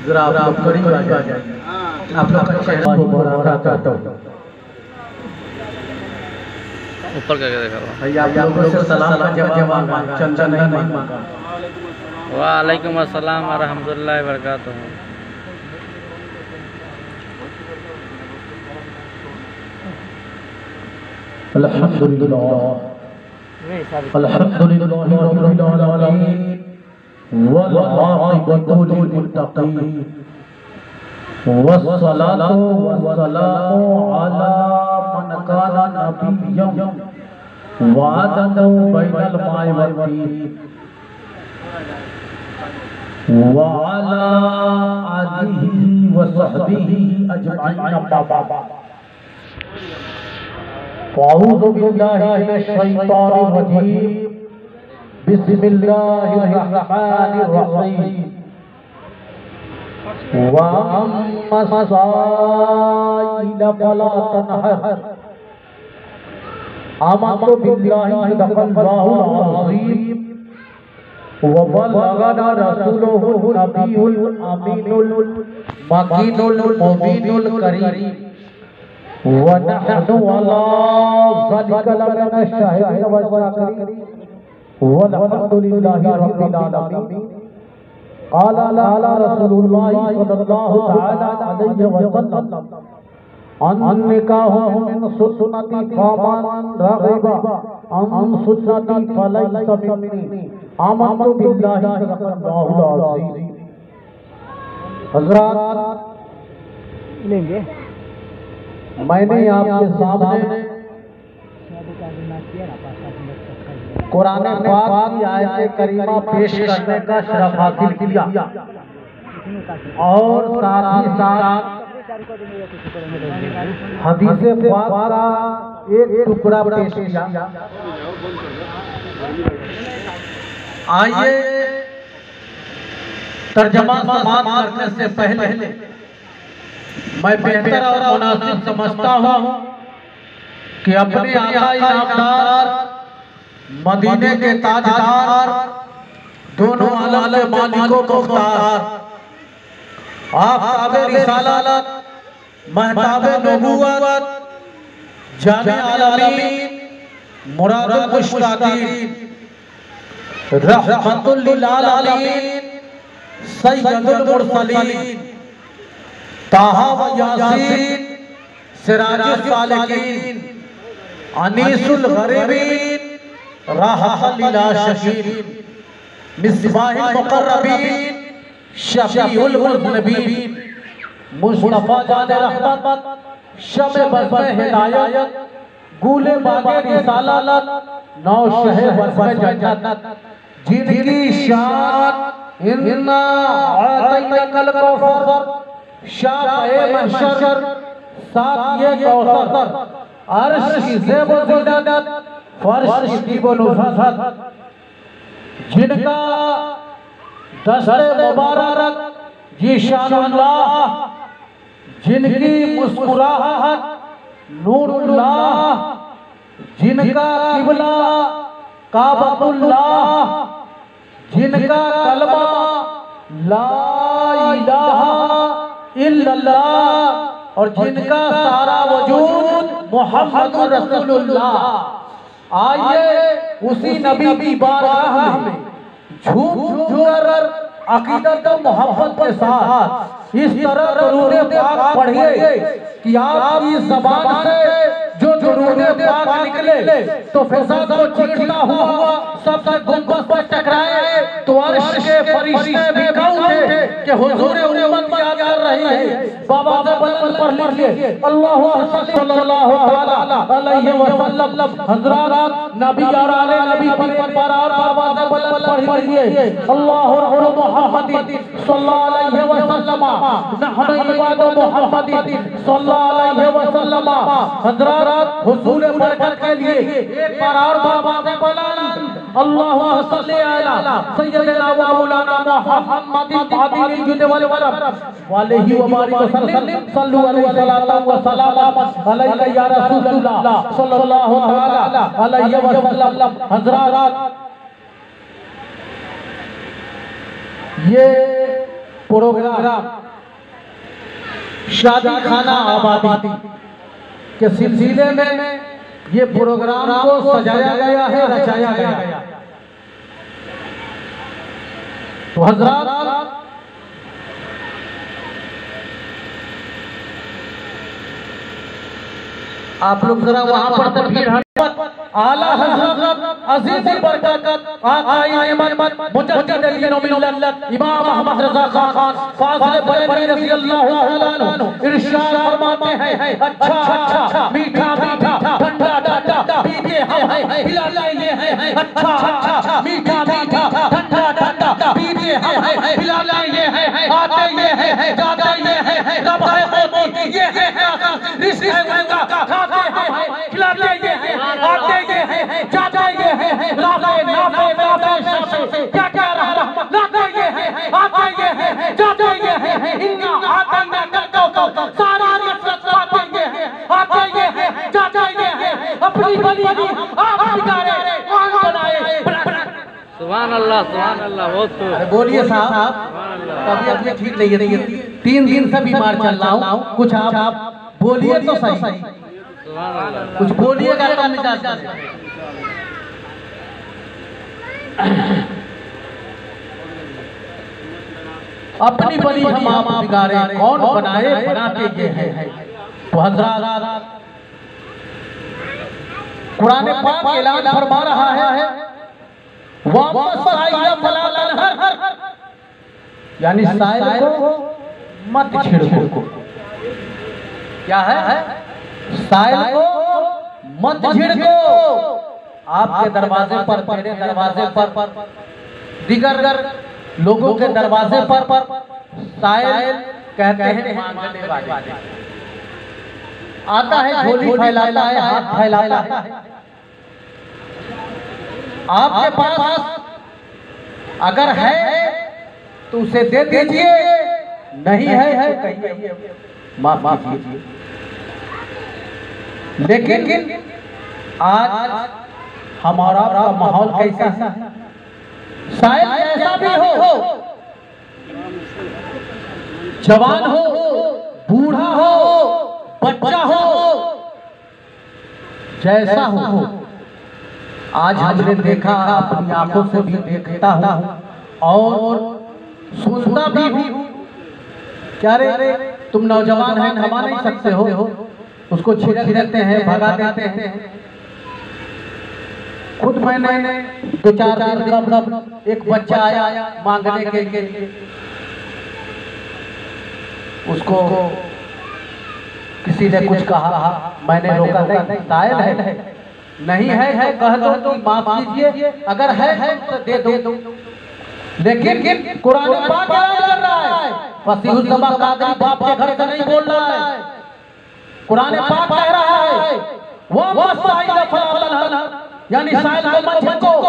जरा आप लोग करीब आ जाइए, आप लोग का चेहरा मुबारक हो। ऊपर करके देखा भैया आप लोगों से सलाम का जवाब मांगा, चंदा नहीं मांगा। वालेकुम अस्सलाम व रहमतुल्लाहि व बरकातहू। अल्हम्दुलिल्लाह अल्हम्दुलिल्लाहि रब्बिल आलमीन वल आक़िबतु लिल मुत्तक़ीन वस्सलातु वस्सलामु अला मन काना नबिय्यन वअदनु बैनल माइ वत्तीन व अला आलिहि व सहबिहि अजमईन अम्मा। अऊज़ु बिल्लाहि मिनश शैतानिर रजीम। बिस्मिल्लाहिर रहमानिर रहीम। व अम्मा साइल फला तनहर। आमन्तु बिल्लाहि सदक़ल्लाहुल अज़ीम व बल्लगना रसूलुहुन नबियुल अमीनुल मकीनुल मुबीनुल करीम व नहनु अला ज़ालिका लमिन शाहिदीन व शाकिरीन वल्हम्दुलिल्लाहि रब्बिल आलमीन। क़ाला रसूलुल्लाहि सल्लल्लाहु तआला अलैहि वसल्लम अन्निकाहु मिन सुन्नती फमन रग़िबा अन सुन्नती फलैसा मिन्नी। आमन्तु बिल्लाहि सदक़ल्लाहुल अज़ीम। हज़रात, लेंगे मैंने आपके सामने कुरान पाक की आयत करीमा पेश करने का शरफ हासिल किया और साथ ही साथ हदीस पाक का एक टुकड़ा पेश किया। आइए तर्जमा समाप्त करने से पहले मैं बेहतर और मुनासिब समझता हूँ कि अपने आका इनामदार मदीने के ताजदार दोनों आलम के मालिकों मुख्तार आफ़ताबे रिसालत महताबे नबूवत जाने आलमीन मुरादुल मुश्ताकीन रहमतुल लिल आलमीन सय्यदुल मुरसलीन ताहा व यासीन सिराजुस सालिकीन अनीसुल गरीबीन राहतल लिल आशिकीन मिसबाहुल मुक़र्रबीन शफीउल मुज़निबीन मुस्तफ़ा जाने रहमत शब बज़्म हिदायत गूले बागे रिसालत नौ शहे बज़्म जन्नत जिनकी शान इन्ना आतैनकल कौसर शाफ़े महशर साथ ये कौसर अर्श की ज़ेब व ज़ीनत फर्श की दीब व नुज़हत जिनका दस्ते मुबारक जीशानुल्लाह जिनकी मुस्कुराहट नूरुल्लाह जिनका किबला काबतुल्लाह जिनका कलमा ला इलाहा इल्लल्लाह और जिनका सारा वजूद मोहम्मद रसूलुल्लाह। आइए उसी नबी की बारगाह में झूम कर अकीदत मोहब्बत के साथ इस तरह दुरूद पाक पढ़िए कि आपकी ज़बान से जो दुरूद पाक निकले तो फिजा को चीरता हुआ सबसे गुंबद पर टकराए तो अर्श के फरिश्ते भी कहते थे कि हुजूर उम्मत याद कर रही है। बाबा से बुलंद पढ़ लीजिए अल्लाहु सल्लल्लाहु अलैहि वसल्लम। हज़रात नबी और आले नबी पर बराबर बाबा से बुलंद पढ़ लीजिए अल्लाहु मुहम्मद सल्लल्लाहु अलैहि वसल्लम नहनु इबादु मुहम्मद सल्लल्लाहु अलैहि वसल्लम। हज़रात हुजूर बरकत के लिए एक बार और बाबा से बुलंद अल्लाहु सल्ली अला सय्यदना व मौलाना मुहम्मद आदिल जुद वल वरब वालेहि व बारिक वसल्लम सल्लु अलैहि सलातु व सलाम अलैका या रसूलल्लाह सल्लल्लाहु तआला अलैहि वसल्लम। हज़रात ये प्रोग्राम शादी खाना आबादी के सिलसिले में ये प्रोग्राम को सजाया गया है, रचाया गया है। तो हजरात आप लोग जरा वहां पर तकबीर आला हज़रत अज़ीज़ बरकत आका इमाम मुजद्दिद मिल्लत इमाम अहमद रज़ा खान फाज़िल बरेलवी रज़ी अल्लाह तआला अन्हु इरशाद फरमाते हैं, अच्छा अच्छा मीठा मीठा ठंडा ठंडा पीजिए हम पिलाएंगे हैं, अच्छा अच्छा मीठा मीठा ठंडा ठंडा पीजिए हम पिलाएंगे हैं, आते ये है जाते ये है, रब है मोती ये है रिस्क है उनका, खाते हैं खिलाते ये है, आते ये है जाते ये है, नाफे नाफे नाफे शाफे क्या क्या रहमत लाते ये है, आते ये है जाते ये है, इन्ना आते ना करतो को सारा नफरत आते ये है, आते ये है जाते ये है, अपनी बनी हम आप बिगाड़े कौन बनाए। सुभान अल्लाह बहुत खूब। अरे बोलिए साहब, तबीयत भी ठीक नहीं है, 3 दिन से बीमार चल रहा हूँ, कुछ आप बोलिए तो सही, कुछ बोलिएगा तो मिजाज अपनी बनी हम आप बिगाड़े कौन बनाए, बनाते ये है। तो हज़रात कुरान पाक ऐलान फरमा रहा है, यानी साइल को मत छिड़को। क्या है? साइल को मत छिड़को। आपके दरवाजे पर, मेरे दरवाजे पर, दिगर लोगों के दरवाजे पर साइल कहते हैं मांगने वाले। आता है झोली फैलाता है, हाथ फैलाता है। आपके पास अगर है तो उसे दे दीजिए, नहीं है कहिए माफ कीजिए। लेकिन आज हमारा माहौल कैसा है? शायद ऐसा भी हो, जवान हो, बूढ़ा हो, बच्चा हो, जैसा हो, आज हमने देखा, अपनी आंखों से भी देखता हूँ और सुनता भी हूँ। क्या रे तुम नौजवान हैं, थमा नहीं सकते हो, उसको छिड़क देते हैं, भगा देते हैं। खुद मैंने 2-4 दिन कब एक बच्चा आया मांगने के लिए, उसको किसी ने कुछ कहा, मैंने रोका, नहीं शायद है, नहीं है कह दो तो माफ कीजिए, अगर है तो दे दो। लेकिन कुरान पाक क्या कर रहा है? फसीहुल ज़बान कादरी बाप के घर से नहीं बोल रहा है। कुरान पाक कह रहा है वो मसाइल फलाना, यानी साइल को मत छिड़को।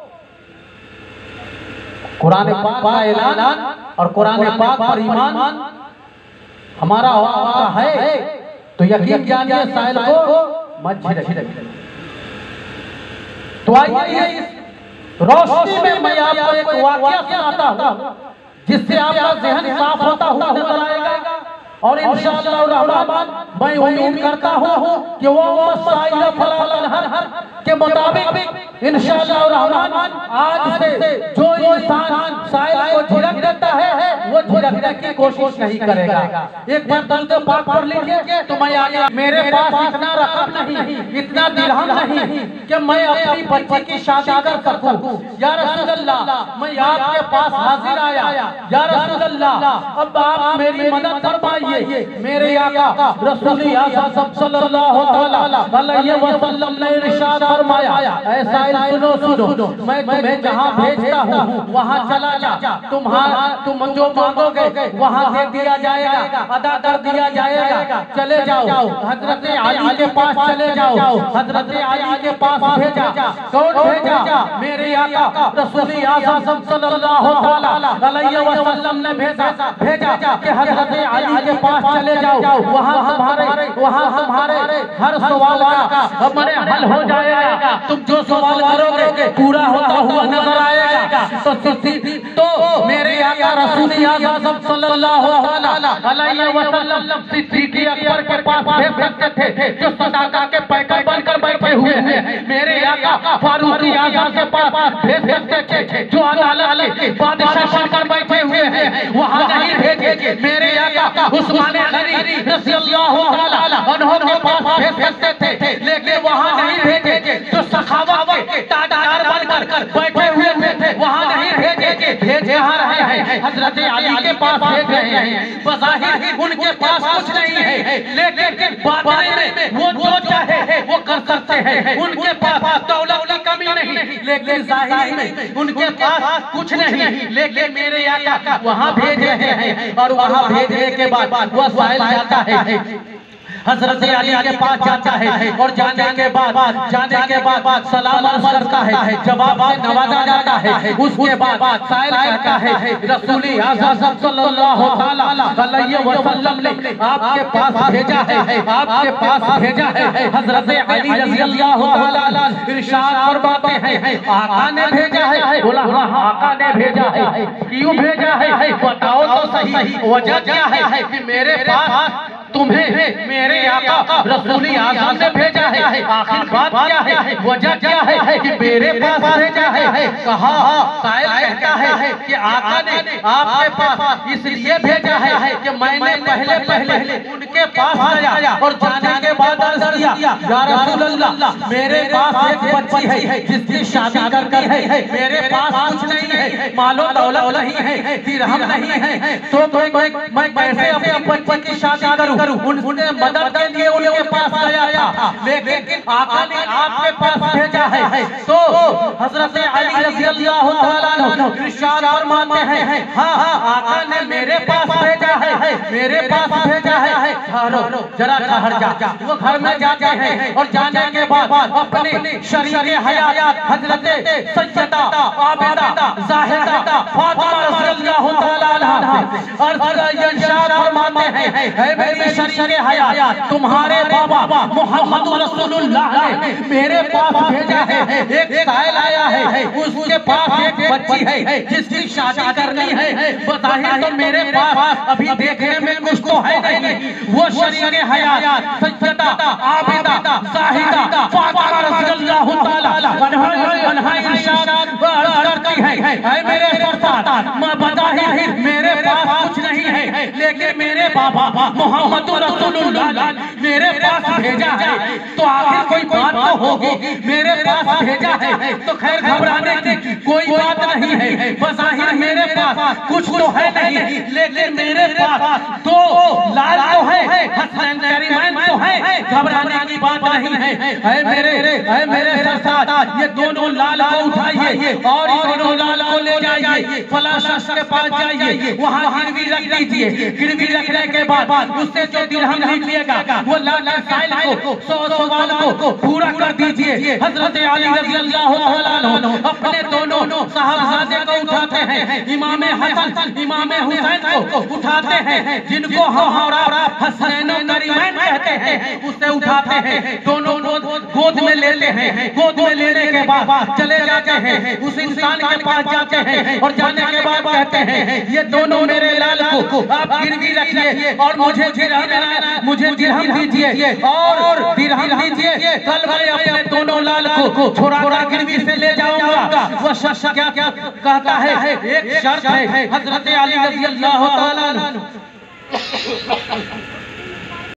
कुरान पाक का ऐलान और कुरान पाक पर ईमान हमारा होता है, तो यकीन जानिए साइल को मत छिड़को। तो आइए इस रोशनी में मैं आपको एक वाकया सुनाता हूँ, जिससे आपका ज़हन साफ होता हुआ नजर आएगा। और इंशाअल्लाह रहमान मैं उम्मीद करता हूँ कि वो मसाइल फलाना के मुताबिक इंशाअल्लाह रहमान आज से जो इंसान साइल को झिड़क देता है वो झिड़कने की कोशिश नहीं करेगा। एक बार दर्द पाक पढ़ लीजिए तो मैं आगे, मेरे पास इतना रकम नहीं, इतना दिरहम नहीं कि मैं अपनी बच्ची की शादी कर सकूं। या रसूल अल्लाह, मैं आपके पास हाजिर आया, या रसूल अल्लाह अब आप मेरी मदद फरमाइए। मेरे आका रसूल आज़म सल्लल्लाहु अलैहि वसल्लम ने इरशाद फरमाया, ऐसा सुनो, मैं तुम्हें जहाँ भेजता हूँ वहाँ चला जा, तुम जो मांगोगे वहाँ दे दिया जाएगा, अदा कर दिया जाएगा। चले जाओ, हजरत अली के पास चले जाओ। हजरत अली के पास भेजा, कौन भेजा? मेरे आका रसूल आज़म सल्लल्लाहु अलैहि वसल्लम ने भेजा कि हजरत अली के पास चले जाओ, वहाँ हमारे हर सवाल का हमारे हल हो जाएगा। तुम जो सवाल करोगे पूरा होता हुआ नजर आएगा। तो मेरे आका रसूल आज़म सल्लल्लाहु अलैहि वसल्लम सिद्दीक़ अकबर के पास भेज सकते थे जो सदाकत के पैकर बनकर बैठे हुए हैं। मेरे आका फारूक आज़म के पास भेज सकते थे जो अदालत के बादशाह बनकर बैठे हुए हैं, वहां नहीं भेजे। मेरे आका उस्मान गनी रज़ियल्लाहु ताला अन्हु के पास भेज सकते थे, लेकिन वहां नहीं भेजे। जो सखावत के तादार बनकर बैठे हुए थे वहां नहीं भेजे। भेजे रहे हैं हजरत अली के पास भेज रहे हैं। बज़ाहिर उनके पास कुछ नहीं है, लेकिन बातिन में वो जो चाहे वो कर सकते हैं। उनके पास दौलत की कमी नहीं, लेकिन ज़ाहिर में उनके पास कुछ नहीं। लेकिन मेरे आका वहां भेज रहे हैं और वहां भेजने के बाद वो साइल जाता है, हजरत अली के पास जाता है और जाने के बाद सलाम अर्ज़ करता है, जवाब से नवाजा जाता है। उसके बाद साइल कहता है रसूल आज़म सल्लल्लाहु अलैहि वसल्लम ने आपके पास भेजा है, आपके पास भेजा है। हजरत अली रज़ियल्लाहु ताला इरशाद फरमाते हैं आका ने भेजा है। बोला हां आका ने भेजा है। क्यों भेजा है बताओ तो सही, वजह क्या है कि मेरे पास तुम्हें मेरे आका रसूल आज़म ने भेजा है। आखिर बात क्या है, वजह क्या है कि मेरे पास भेजा है? कहा साइल कहता है कि आका ने आपके पास इसलिए भेजा है कि मैंने पहले उनके पास गया और जाने के बाद अर्ज़ किया या रसूल अल्लाह मेरे पास एक बच्ची है जिसकी शादी करनी है। मेरे पास कुछ नहीं है, मालो दौलत नहीं है, दिरहम नहीं है, तो मैं कैसे अपनी बच्ची की शादी करूं? उनसे मदद के लिए उनके पास गया था, लेकिन आका ने आपके पास भेजा है। तो हजरत अली रज़ियल्लाहु ताला इरशाद फरमाते हैं हां आका ने मेरे पास भेजा है, मेरे पास भेजा है। ठहरो जरा ठहर जा। वो घर में जाते हैं और जाने के बाद अपने शरीर हयात हजरत सैयदा आबिदा ज़ाहिदा फातिमा रज़ियल्लाहु ताला अन्हा और इरशाद फरमाते हैं मेरी शरीर हयात तुम्हारे बाबा मोहम्मद रसूलुल्लाह ने मेरे पास भेजा है। एक साइल आया है, उसके पास एक बच्ची है जिसकी शादी करनी है। बताइए तो मेरे पास अभी देखने में कुछ तो है नहीं। वो शरीर हयात सैयदा आबिदा ज़ाहिदा फातिमा रज़ियल्लाहु ताला अन्हा इरशाद करती है मेरे सरदार मैं बज़ाहिर मेरे पास कुछ नहीं है, लेकिन मेरे बाबा मोहम्मद रसूलुल्लाह मेरे पास भेजा है। तो आखिर कोई बात तो होगी, मेरे पास भेजा है तो खैर घबराने की कोई बात नहीं है। बज़ाहिर मेरे पास कुछ तो है नहीं, लेकिन मेरे पास तो लाल तो है, हसन करीमैन तो है, घबराने की बात नहीं है। मेरे सरदार ये दोनों लाल को उठाइए और दोनों लाल को ले जाइए फला शख्स के पास जाइए, वहाँ गिरवी रख दीजिए। गिरवी रखने के बाद उससे जो दिरहम लीजिएगा वो लाल साइल को 100 सवाल को पूरा कर दीजिए। हजरत अली रज़ियल्लाहु अन्हु अपने दोनों साहबजादे को उठाते हैं, इमाम हसन इमाम हुसैन को उठाते हैं, जिनको हम हसनैन करीमैन कहते हैं, उसे उठाते हैं, दोनों गोद में लेते हैं। गोद में लेने के बाद चले जाते हैं, उस इंसान के पास जाते हैं और जाने के बाद कहते हैं ये दोनों मेरे लाल को आप गिरवी रखिए और मुझे दिरहम दीजिए और दिरहम दीजिए। कल मैं अपने दोनों लाल को छोड़ाकर गिरवी से ले जाऊंगा। वो शख्स क्या कहता है एक शर्त है हजरत अली रज़ियल्लाहु ताला